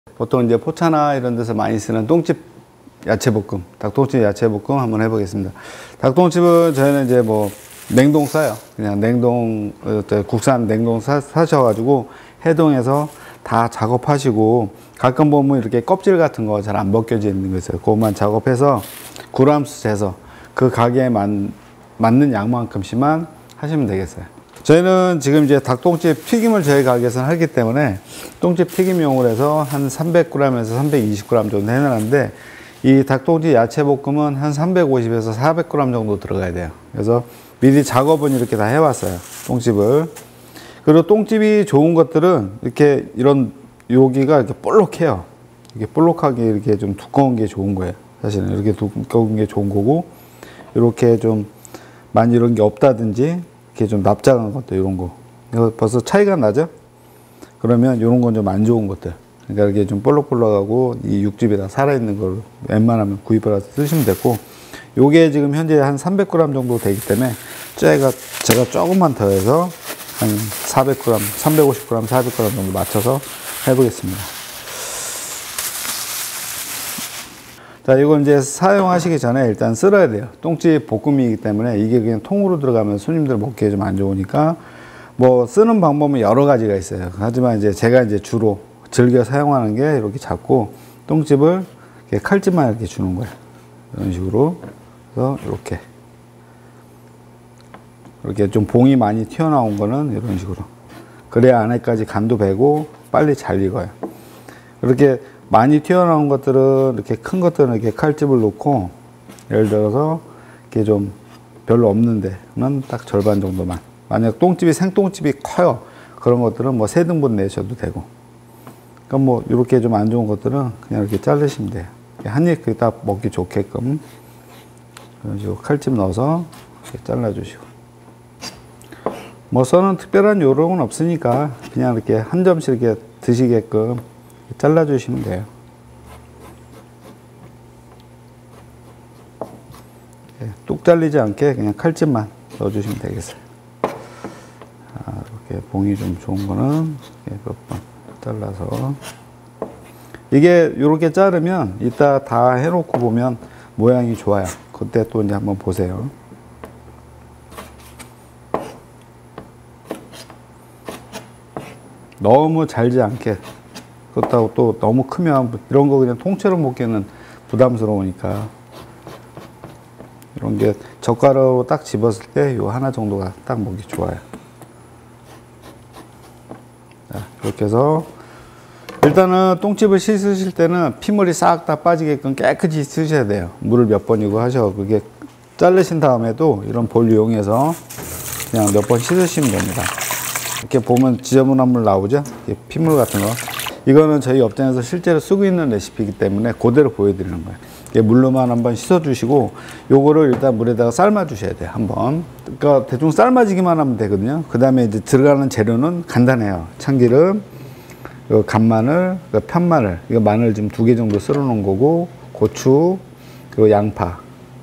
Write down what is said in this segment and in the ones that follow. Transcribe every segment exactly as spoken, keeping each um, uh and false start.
보통 이제 포차나 이런 데서 많이 쓰는 똥집 야채볶음, 닭똥집 야채볶음 한번 해보겠습니다. 닭똥집은 저희는 이제 뭐 냉동 싸요. 그냥 냉동, 국산 냉동 사, 사셔가지고 해동해서 다 작업하시고, 가끔 보면 이렇게 껍질 같은 거 잘 안 벗겨져 있는 거 있어요. 그것만 작업해서 그람수 재서 그 가게에 맞, 맞는 양만큼씩만 하시면 되겠어요. 저희는 지금 이제 닭똥집 튀김을 저희 가게에서는 하기 때문에 똥집 튀김용으로 해서 한 삼백 그램에서 삼백이십 그램 정도 해놨는데, 이 닭똥집 야채볶음은 한 삼백오십에서 사백 그램 정도 들어가야 돼요. 그래서 미리 작업은 이렇게 다 해왔어요, 똥집을. 그리고 똥집이 좋은 것들은 이렇게 이런 여기가 이렇게 볼록해요. 이렇게 볼록하게 이렇게 좀 두꺼운 게 좋은 거예요. 사실은 이렇게 두꺼운 게 좋은 거고, 이렇게 좀 많이 이런 게 없다든지 이렇게 좀 납작한 것들, 이런 거 이거 벌써 차이가 나죠? 그러면 이런 건 좀 안 좋은 것들, 그러니까 이렇게 좀 볼록볼록하고 이 육즙이 다 살아있는 걸 웬만하면 구입해서 쓰시면 되고, 요게 지금 현재 한 삼백 그램 정도 되기 때문에 제가 제가 조금만 더 해서 한 사백 그램, 삼백오십 그램, 사백 그램 정도 맞춰서 해보겠습니다. 자, 이건 이제 사용하시기 전에 일단 썰어야 돼요. 똥집 볶음이기 때문에 이게 그냥 통으로 들어가면 손님들 먹기에 좀 안 좋으니까, 뭐 쓰는 방법은 여러 가지가 있어요. 하지만 이제 제가 이제 주로 즐겨 사용하는 게 이렇게 잡고 똥집을 이렇게 칼집만 이렇게 주는 거예요. 이런 식으로. 그래서 이렇게 이렇게 좀 봉이 많이 튀어나온 거는 이런 식으로, 그래야 안에까지 간도 배고 빨리 잘 익어요. 이렇게 많이 튀어나온 것들은, 이렇게 큰 것들은 이렇게 칼집을 놓고, 예를 들어서 이렇게 좀 별로 없는데는 딱 절반 정도만. 만약 똥집이 생똥집이 커요, 그런 것들은 뭐 세 등분 내셔도 되고. 그러니까 뭐 이렇게 좀 안 좋은 것들은 그냥 이렇게 자르시면 돼요. 한 입 딱 먹기 좋게끔 이런 식으로 칼집 넣어서 이렇게 잘라주시고. 뭐 써는 특별한 요령은 없으니까 그냥 이렇게 한 점씩 이렇게 드시게끔 잘라주시면 돼요. 뚝 잘리지 않게 그냥 칼집만 넣어주시면 되겠어요. 자, 이렇게 봉이 좀 좋은 거는 몇 번 잘라서, 이게 이렇게 자르면 이따 다 해놓고 보면 모양이 좋아요. 그때 또 이제 한번 보세요. 너무 잘지 않게, 그렇다고 또 너무 크면 이런 거 그냥 통째로 먹기는 부담스러우니까, 이런 게 젓가락으로 딱 집었을 때 요 하나 정도가 딱 먹기 좋아요. 자, 이렇게 해서 일단은 똥집을 씻으실 때는 피물이 싹 다 빠지게끔 깨끗이 쓰셔야 돼요. 물을 몇 번이고 하셔. 그게 자르신 다음에도 이런 볼 이용해서 그냥 몇 번 씻으시면 됩니다. 이렇게 보면 지저분한 물 나오죠? 피물 같은 거. 이거는 저희 업장에서 실제로 쓰고 있는 레시피이기 때문에 그대로 보여드리는 거예요. 물로만 한번 씻어주시고, 요거를 일단 물에다가 삶아주셔야 돼요, 한번. 그러니까 대충 삶아지기만 하면 되거든요. 그 다음에 이제 들어가는 재료는 간단해요. 참기름, 간마늘, 편마늘, 이거 마늘 지금 두 개 정도 썰어 놓은 거고, 고추, 그리고 양파.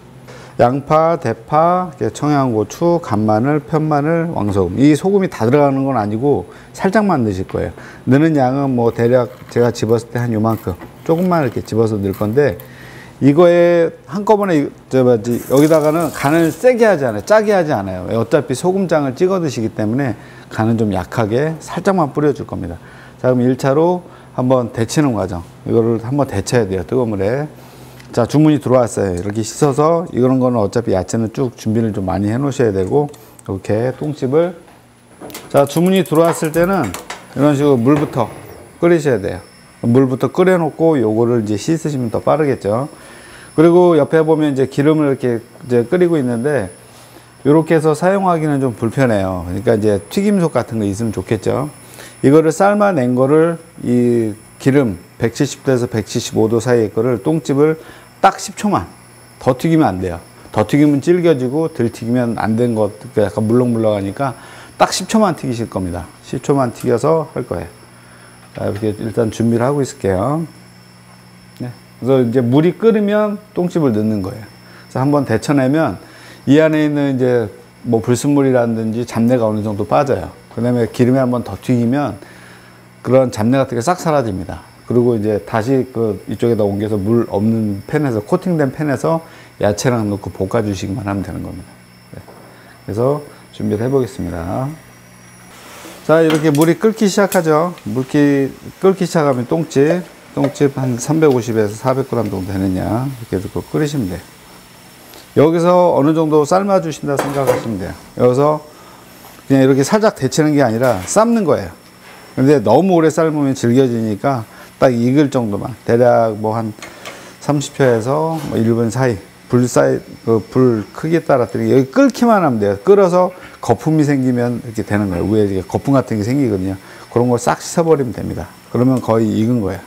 양파, 대파, 청양고추, 간마늘, 편마늘, 왕소금. 이 소금이 다 들어가는 건 아니고 살짝만 넣으실 거예요. 넣는 양은 뭐 대략 제가 집었을 때 한 요만큼 조금만 이렇게 집어서 넣을 건데, 이거에 한꺼번에 저 뭐지 여기다가는 간을 세게 하지 않아요. 짜게 하지 않아요. 어차피 소금장을 찍어 드시기 때문에 간은 좀 약하게 살짝만 뿌려줄 겁니다. 자, 그럼 일 차로 한번 데치는 과정. 이거를 한번 데쳐야 돼요, 뜨거운 물에. 자, 주문이 들어왔어요. 이렇게 씻어서, 이런 거는 어차피 야채는 쭉 준비를 좀 많이 해 놓으셔야 되고, 이렇게 똥집을. 자, 주문이 들어왔을 때는 이런 식으로 물부터 끓이셔야 돼요. 물부터 끓여 놓고 요거를 이제 씻으시면 더 빠르겠죠. 그리고 옆에 보면 이제 기름을 이렇게 이제 끓이고 있는데, 이렇게 해서 사용하기는 좀 불편해요. 그러니까 이제 튀김속 같은 거 있으면 좋겠죠. 이거를 삶아낸 거를 이 기름 백칠십 도에서 백칠십오 도 사이의 거를, 똥집을 딱 십 초만, 더 튀기면 안 돼요. 더 튀기면 질겨지고 덜 튀기면 안 된 것, 약간 물렁물렁하니까 딱 십 초만 튀기실 겁니다. 십 초만 튀겨서 할 거예요. 자, 이렇게 일단 준비를 하고 있을게요. 네. 그래서 이제 물이 끓으면 똥집을 넣는 거예요. 그래서 한번 데쳐내면 이 안에 있는 이제 뭐 불순물이라든지 잡내가 어느 정도 빠져요. 그 다음에 기름에 한번 더 튀기면 그런 잡내 같은 게 싹 사라집니다. 그리고 이제 다시 그 이쪽에다 옮겨서 물 없는 팬에서, 코팅된 팬에서 야채랑 넣고 볶아주시기만 하면 되는 겁니다. 네. 그래서 준비를 해보겠습니다. 자, 이렇게 물이 끓기 시작하죠. 물기 끓기 시작하면 똥집, 똥집 한 삼백오십에서 사백 그램 정도 되느냐, 이렇게 넣고 끓이시면 돼요. 여기서 어느 정도 삶아 주신다 생각하시면 돼요. 여기서 그냥 이렇게 살짝 데치는 게 아니라 삶는 거예요. 근데 너무 오래 삶으면 질겨지니까 딱 익을 정도만, 대략 뭐 한 삼십 초에서 뭐 일 분 사이, 불 사이, 그 불 크기에 따라 여기 끓기만 하면 돼요. 끓어서 거품이 생기면 이렇게 되는 거예요. 위에 이렇게 거품 같은 게 생기거든요. 그런 걸 싹 씻어버리면 됩니다. 그러면 거의 익은 거예요.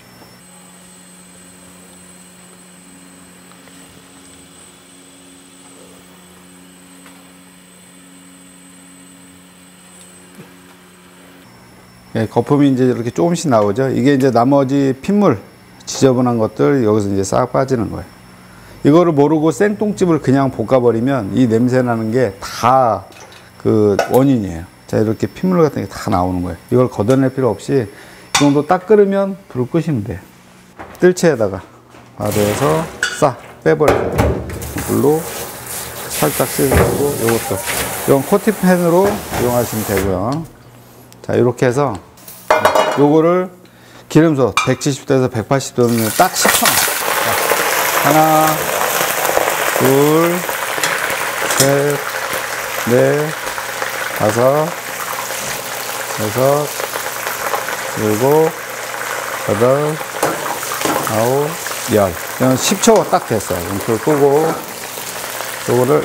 예, 거품이 이제 이렇게 조금씩 나오죠. 이게 이제 나머지 핏물, 지저분한 것들 여기서 이제 싹 빠지는 거예요. 이거를 모르고 생똥집을 그냥 볶아버리면 이 냄새 나는 게 다 그 원인이에요. 자, 이렇게 핏물 같은 게 다 나오는 거예요. 이걸 걷어낼 필요 없이 이 정도 딱 끓으면 불을 끄시면 돼요. 뜰채에다가 바로해서 싹 빼버려요. 불로 살짝 씻어주고, 요것도 이건 코팅팬으로 이용하시면 되고요. 자, 이렇게 해서 요거를 기름솥 백칠십 도에서 백팔십 도면 딱 십 초. 하나, 둘, 셋, 넷, 다섯, 여섯, 일곱, 여덟, 아홉, 열. 이건 십 초 딱 됐어요. 불 끄고, 요거를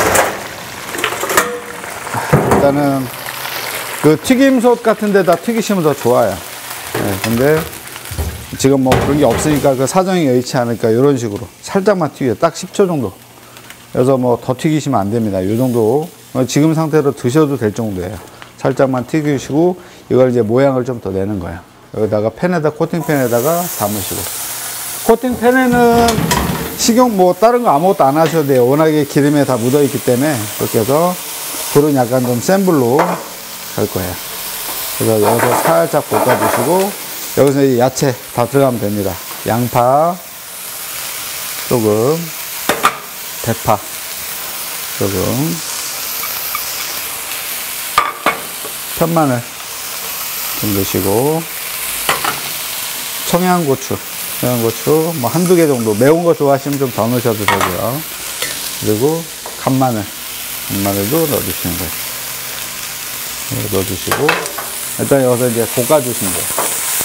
일단은 그 튀김솥 같은 데다 튀기시면 더 좋아요. 네, 근데 지금 뭐 그런 게 없으니까 그 사정이 여의치 않으니까 이런 식으로 살짝만 튀겨요. 딱 십 초 정도. 그래서 뭐 더 튀기시면 안 됩니다. 이 정도. 지금 상태로 드셔도 될 정도예요. 살짝만 튀기시고 이걸 이제 모양을 좀 더 내는 거예요. 여기다가 팬에다, 코팅팬에다가 담으시고. 코팅팬에는 식용 뭐 다른 거 아무것도 안 하셔도 돼요. 워낙에 기름에 다 묻어 있기 때문에. 그렇게 해서 불은 약간 좀 센 불로 할 거예요. 그래서 여기서 살짝 볶아주시고, 여기서 이 야채 다 들어가면 됩니다. 양파 조금, 대파 조금, 편마늘 좀 넣으시고, 청양고추, 청양고추 뭐 한두 개 정도, 매운 거 좋아하시면 좀 더 넣으셔도 되고요. 그리고 간마늘, 간마늘도 넣어주시는 거예요. 넣어주시고, 일단 여기서 이제 볶아주시면 돼요.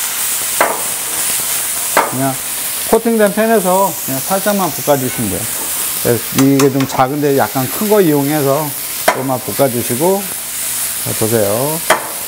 그냥 코팅된 팬에서 그냥 살짝만 볶아주시면 돼요. 이게 좀 작은데 약간 큰 거 이용해서 조금만 볶아주시고, 자, 보세요.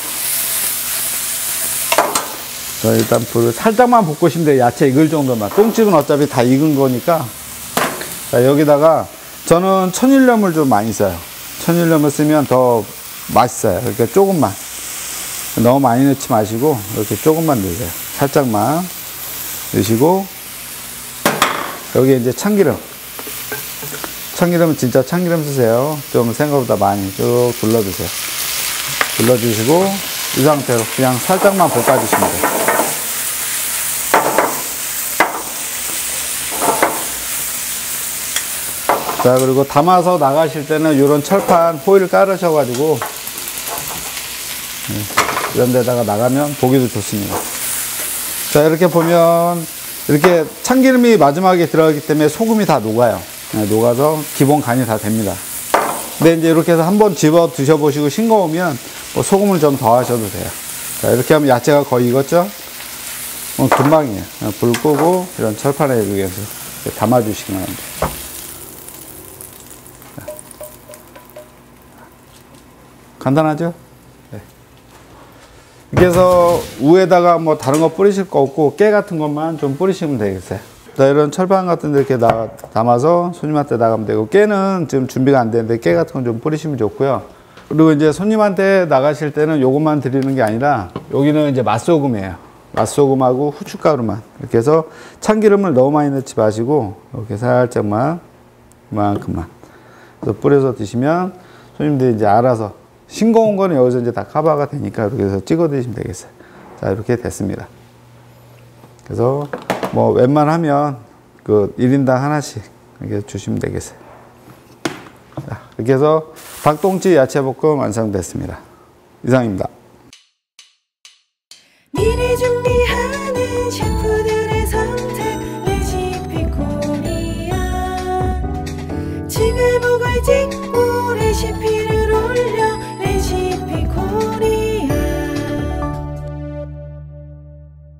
자, 일단 불을 살짝만 볶으시면 돼요. 야채 익을 정도만. 똥집은 어차피 다 익은 거니까. 자, 여기다가 저는 천일염을 좀 많이 써요. 천일염을 쓰면 더 맛있어요. 그러니까 조금만, 너무 많이 넣지 마시고 이렇게 조금만 넣으세요. 살짝만 넣으시고, 여기에 이제 참기름, 참기름은 진짜 참기름 쓰세요. 좀 생각보다 많이 쭉 둘러주세요. 둘러주시고 이 상태로 그냥 살짝만 볶아주시면 돼요. 자, 그리고 담아서 나가실 때는 이런 철판 호일 깔으셔가지고 이런 데다가 나가면 보기도 좋습니다. 자, 이렇게 보면 이렇게 참기름이 마지막에 들어가기 때문에 소금이 다 녹아요. 네, 녹아서 기본 간이 다 됩니다. 근데 이제 이렇게 해서 한번 집어 드셔보시고 싱거우면 뭐 소금을 좀 더 하셔도 돼요. 자, 이렇게 하면 야채가 거의 익었죠? 어, 금방이에요. 불 끄고 이런 철판에 이렇게 담아주시기만 하면 돼요. 간단하죠? 네. 이렇게 해서 위에다가 뭐 다른 거 뿌리실 거 없고 깨 같은 것만 좀 뿌리시면 되겠어요. 자, 이런 철판 같은 데 이렇게 나, 담아서 손님한테 나가면 되고, 깨는 지금 준비가 안 되는데 깨 같은 건 좀 뿌리시면 좋고요. 그리고 이제 손님한테 나가실 때는 요것만 드리는 게 아니라 여기는 이제 맛소금이에요. 맛소금하고 후춧가루만 이렇게 해서 참기름을 너무 많이 넣지 마시고 이렇게 살짝만 이만큼만 그래서 뿌려서 드시면 손님들이 이제 알아서, 싱거운 거는 여기서 이제 다 커버가 되니까 이렇게 해서 찍어 드시면 되겠어요. 자, 이렇게 됐습니다. 그래서 뭐 웬만하면 그 일 인당 하나씩 이렇게 주시면 되겠어요. 자, 이렇게 해서 닭똥집 야채볶음 완성됐습니다. 이상입니다.